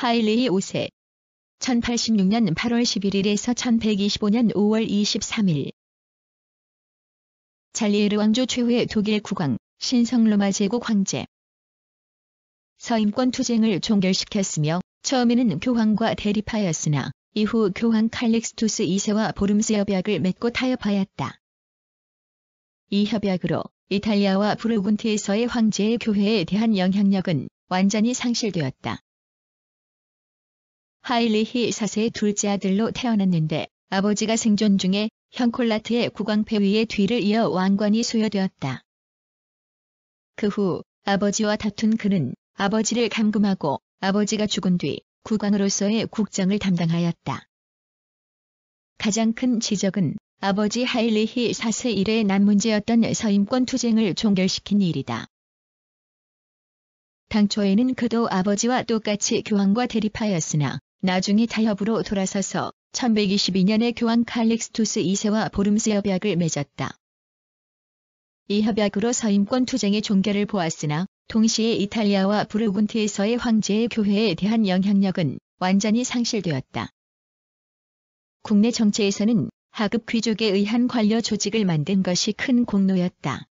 하일리히 5세. 1086년 8월 11일에서 1125년 5월 23일. 잘리에르 왕조 최후의 독일 국왕, 신성 로마 제국 황제. 서임권 투쟁을 종결시켰으며 처음에는 교황과 대립하였으나 이후 교황 칼릭스투스 2세와 보름스 협약을 맺고 타협하였다. 이 협약으로 이탈리아와 부르군디에서의 황제의 교회에 대한 영향력은 완전히 상실되었다. 하일리히 4세의 둘째 아들로 태어났는데 아버지가 생존 중에 형 콜라트의 국왕 폐위의 뒤를 이어 왕관이 수여되었다. 그 후 아버지와 다툰 그는 아버지를 감금하고 아버지가 죽은 뒤 국왕으로서의 국정을 담당하였다. 가장 큰 지적은 아버지 하일리히 4세 이래의 난 문제였던 서임권 투쟁을 종결시킨 일이다. 당초에는 그도 아버지와 똑같이 교황과 대립하였으나 나중에 타협으로 돌아서서 1122년에 교황 칼릭스투스 2세와 보름스 협약을 맺었다. 이 협약으로 서임권 투쟁의 종결을 보았으나 동시에 이탈리아와 부르군디에서의 황제의 교회에 대한 영향력은 완전히 상실되었다. 국내 정치에서는 하급 귀족에 의한 관료 조직을 만든 것이 큰 공로였다.